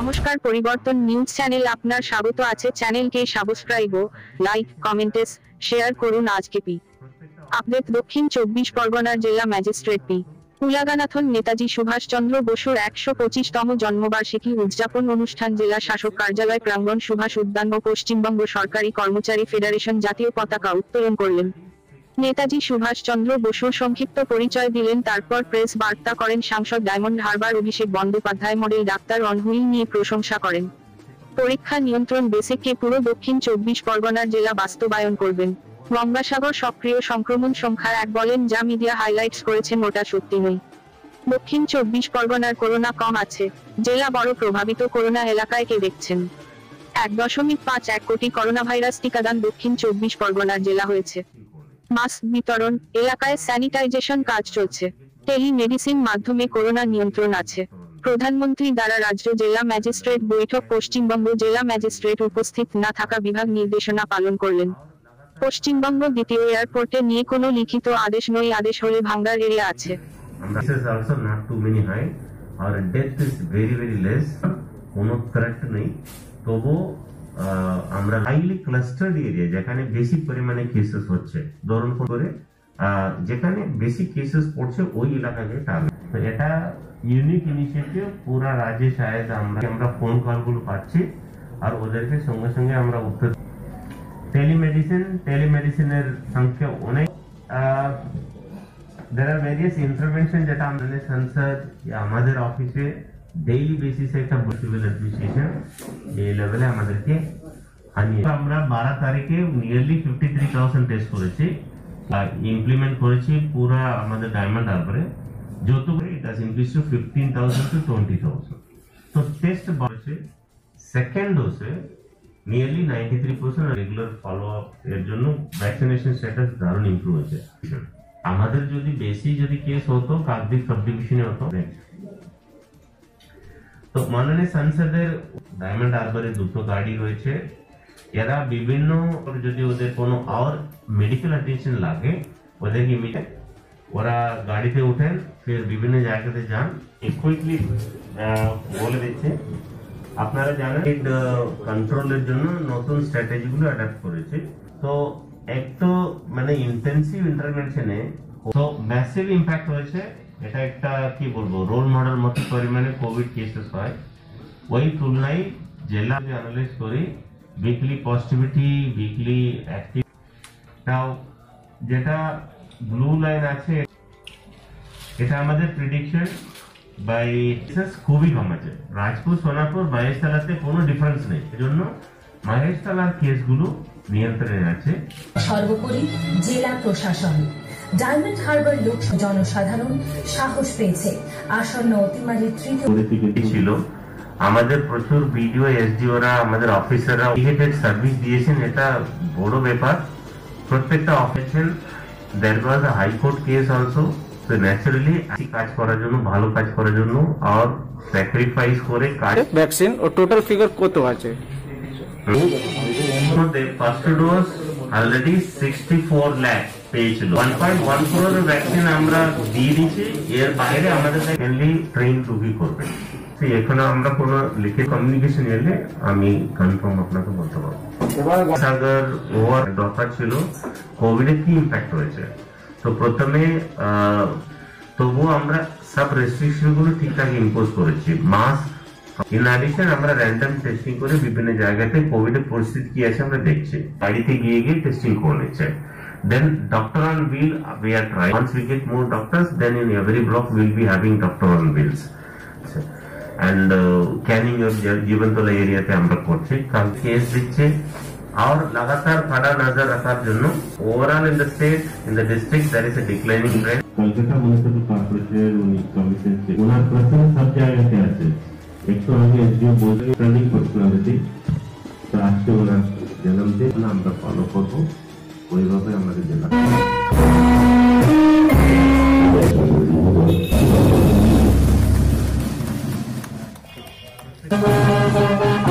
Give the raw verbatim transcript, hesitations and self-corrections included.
নমস্কার, পরিবর্তন news channel আপনার স্বাগত আছে। চ্যানেলকে সাবস্ক্রাইব ও লাইক কমেন্টস শেয়ার করুন। আজকে পি আপডেট দক্ষিণ চব্বিশ পরগনার জেলা ম্যাজিস্ট্রেট পি কুলাগানাথন নেতাজি সুভাষচন্দ্র বসুর একশো পঁচিশতম জন্মবার্ষিকী উদযাপন অনুষ্ঠান জেলা শাসক কার্যালয় প্রাঙ্গণ সুভাষ উদ্যান ও পশ্চিমবঙ্গ সরকারি কর্মচারী ফেডারেশন জাতীয় পতাকা উত্তোলন করলেন। নেতাজি সুভাষচন্দ্র বসুর সংক্ষিপ্ত পরিচয় দিলেন, তারপর প্রেস বার্তা করেন সাংসদ Diamond Harbour Abhishek Bandyopadhyay model doctor on wheel নিয়ে প্রশংসা করেন। পরীক্ষা নিয়ন্ত্রণ বেসিককে পুরো দক্ষিণ চব্বিশ পরগনার জেলা বাস্তবায়ন করবেন। গঙ্গাসাগর সক্রিয় সংক্রমণ সংখ্যা এক বলেন, যা মিডিয়া হাইলাইটস করেছেন ওটা সত্যি নয়। দক্ষিণ চব্বিশ পরগনার করোনা কম আছে, জেলা বড় প্রভাবিত। করোনা এলাকায় কে দেখছেন? এক দশমিক পাঁচ এক কোটি করোনা ভাইরাস টিকাদান দক্ষিণ চব্বিশ পরগনার জেলা হয়েছে। মাস্ক বিতরণ, এলাকায় স্যানিটাইজেশন কাজ চলছে। টেলিমেডিসিন মাধ্যমে করোনা নিয়ন্ত্রণ আছে। প্রধানমন্ত্রী দ্বারা রাজ্য জেলা ম্যাজিস্ট্রেট বৈঠক। পশ্চিমবঙ্গ জেলা ম্যাজিস্ট্রেট উপস্থিত না থাকা বিভাগ নির্দেশনা পালন করলেন। পশ্চিমবঙ্গ দ্বিতীয় এয়ারপোর্টে নিয়ে কোনো লিখিত আদেশ নয়, আদেশ হলে ভাঙ্গার এরিয়া আছে। আমরা হাইলি ক্লাস্টার্ড এরিয়া যেখানে বেশি পরিমাণে কেসেস হচ্ছে, ধরুন করে যেখানে বেশি কেসেস পড়ছে ওই এলাকাকে টার্গেট। তো এটা ইউনিক ইনিশিয়েটিভ পুরা রাজ্যে। শায়দ আমরা আমরা ফোন কল গুলো পাচ্ছি আর ওদেরকে সঙ্গে সঙ্গে আমরা উত্তর। টেলিমেডিসিন টেলিমেডিসিনের সংখ্যা অনেক। there are various intervention যেটা আমাদের সংসদ আমাদের অফিসে ডেইলি বেসিসে একটা সিভিল অ্যাডমিনিস্ট্রেশন এই লেভেলে আমাদেরকে আনিয়ে আমরা বারো তারিখে nearly fifty three thousand test করেছি আর ইমপ্লিমেন্ট করেছি পুরা আমাদের ডায়মন্ড হারবারে। যত it has increase to fifteen thousand to twenty thousand. তো টেস্ট বাড়ছে। সেকেন্ড ডোজে nearly ninety three percent regular follow up এর জন্য ভ্যাকসিনেশন স্ট্যাটাস দারুণ ইমপ্রুভ হয়েছে। আমাদের যদি বেশি যদি কেস হতো কাকদ্বীপ সাব ডিভিশনে হতো। তো মাননীয় সংসদের ডায়মন্ড হারবারে দুটো গাড়ি রয়েছে। এরা বিভিন্ন যদি ওদের কোনো আর মেডিকেল অ্যাটেনশন লাগে ওদেরকে ইমিডিয়েট ওরা গাড়িতে ওঠেন, ফির বিভিন্ন জায়গাতে যান। কুইকলি বলে দিচ্ছে, আপনারা জানেন কন্ট্রোলের জন্য নতুন স্ট্র্যাটেজি গুলো অ্যাডাপ্ট করেছে। তো এক তো মানে ইন্টেন্সিভ ইন্টারভেনশনে তো ম্যাসিভ ইম্প্যাক্ট হয়েছে। এটা একটা কি বলবো রোল মডেল মতো পরিমাণে কোভিড কেসেস হয়। ওই তুলনায় জেলা অ্যানালাইজ করি weekly positivity weekly active now যেটা ব্লু লাইন আছে এটা আমাদের প্রেডিকশন বাই খুবই কম আছে। রাজপুর সোনাপুর মহেশতলাতে কোনো ডিফারেন্স নেই, এজন্য মহেশতলার কেসগুলো নিয়ন্ত্রণে আছে। সর্বোপরি জেলা প্রশাসন ডায়মন্ড হারবার লোক জনসাধারণ সাহস পেয়েছে আসন্ন অতিমারির তৃতীয় ছিল। আমাদের প্রচুর বিডিও এসডিওরা আমাদের অফিসাররা ইমিডিয়েট সার্ভিস দিয়েছেন, এটা বড় ব্যাপার। প্রত্যেকটা officer there was a high court case also. তো ন্যাচারালি কাজ করার জন্য ভালো কাজ করার জন্য আর স্যাক্রিফাইস করে কাজ। ভ্যাকসিন ও টোটাল ফিগার কত আছে? First dose already sixty four lakh পেয়েছিল। One point one crore vaccine আমরা দিয়ে দিচ্ছি। এর বাইরে আমাদের মেনলি ট্রেন রুগী করবে। এখনো আমরা কোনো লিখিত কমিউনিকেশন এলে আমি কনফার্ম আপনাকে বলতে পারবো। সাগর ওভার দরকার ছিল কোভিড এর কি ইম্প্যাক্ট হয়েছে। তো প্রথমে তবুও আমরা সব রেস্ট্রিকশন গুলো ঠিকঠাক ইম্পোজ করেছি। মাস্ক ইন অ্যাডিশন আমরা র্যান্ডম টেস্টিং করে বিভিন্ন জায়গাতে কোভিড এর পরিস্থিতি কি আছে আমরা দেখছি। বাড়িতে গিয়ে গিয়ে টেস্টিং করে নিচ্ছে। Then doctor on wheel we are trying. Once we get more doctors, then in every block we will be having doctor on wheels. And uh, canning your Jibantala area ते আমরা করছি। কাল কেস দিচ্ছে और लगातार खड़ा नजर रखार জন্য overall in the state in the district there is a declining trend। Kolkata municipal কর্পোরেশনের উনি কমিশন থেকে ওনার প্রথম সব জায়গাতে আছে। একটু আগে এসডিও বলতে ট্রেনিং করছিলাম যদি তো আজকে ওনার জন্মদিন আমরা ফলো করবো ওইভাবে আমাদের জেলা।